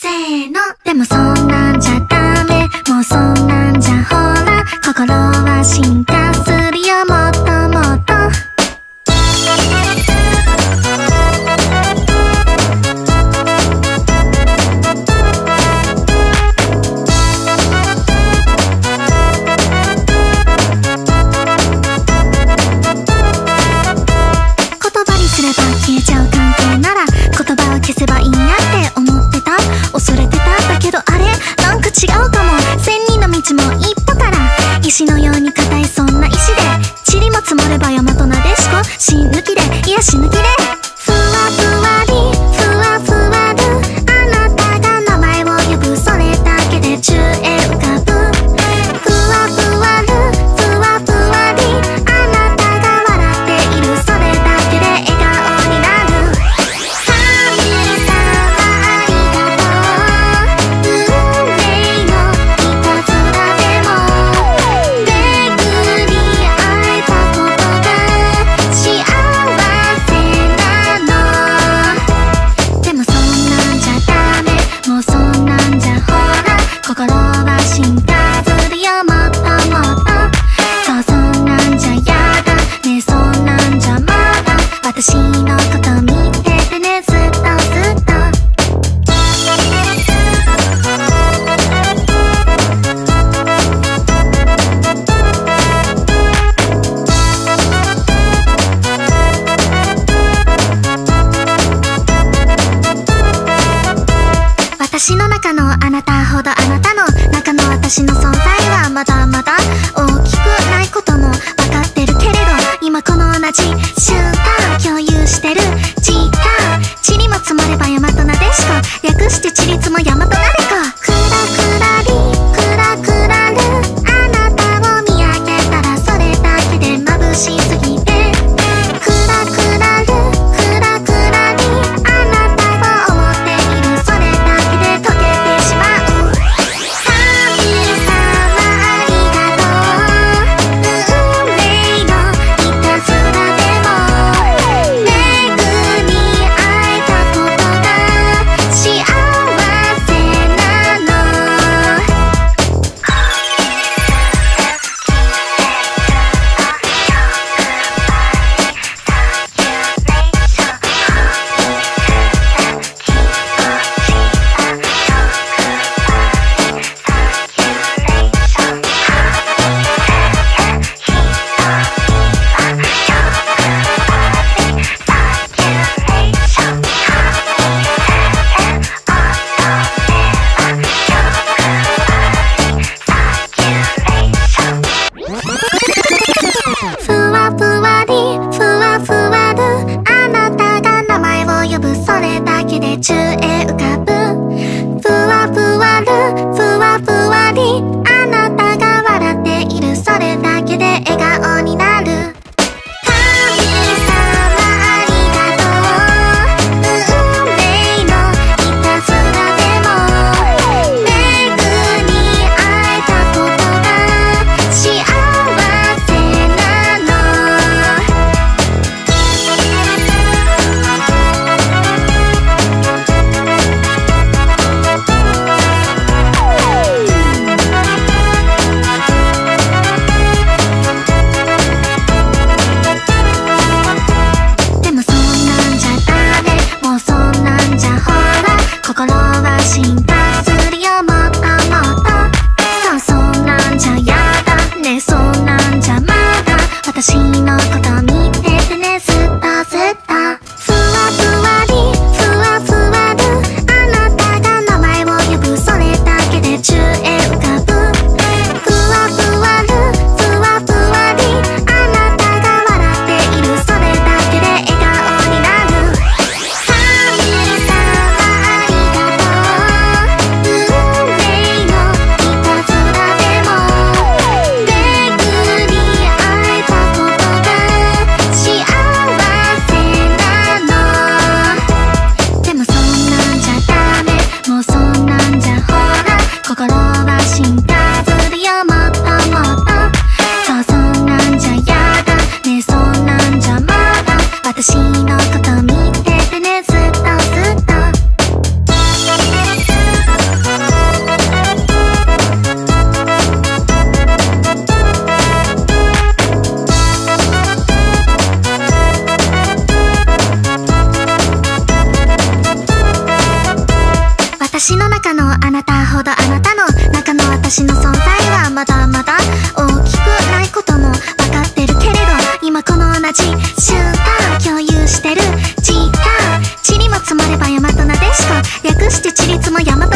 せーの。でもそんなんじゃダメ、もうそんなんじゃほら心は進化するよ、もっともっと。言葉にすれば消えちゃう関係なら言葉を消せばいいやって思ってた、恐れてた。だけどあれなんか違うかも。千人の道も一歩から、石のように硬いそんな石で、塵も積もれば大和なでしこ。死ぬ気で、いや死ぬ気で、ふわふわりふわふわる、あなたが名前を呼ぶ、それだけで宙へ浮かぶ。ふわふわるふわふわり、あなたが笑っている、それだけで笑顔になる。神様ありがとう、運命のいたずらでも巡り会えたことが幸せなの。でもそんなんじゃダメ、もうそんなんじゃほら心は進化するよ、もっともっと。そうそんなんじゃやだね、そんなんじゃまだ私のこと見ててね、ずっとずっと。私の中のあなたほどあなたの中の私の存在はまだまだ大きくないことも分かってるけれど、今この同じ瞬間共有してる時間、塵も積もれば大和なでしこ、略して塵積も大和なでこ。クラクラリクラクラル、あなたを見上げたらそれだけで眩しすぎて、クラクラルクラクラリ、あなたを思っている、それだけで溶けてしまう。神様ありがとう、運命のいたずらでも巡り会えたことが幸せなの。ふわふわりふわふわる、あなたが名前を呼ぶ、それだけで宙へ浮かぶ。ふわふわるふわふわり、あなたが笑っている、それだけで笑顔になる。神様ありがとう、運命のいたずらでも巡り会えたことが幸せなの。 私の中のあなたほどあなたの中の私の存在はまだまだ大きくないことも分かってるけれど、今この同じ瞬間共有してる時間、塵も積もれば山となでしこ、略して塵積も山と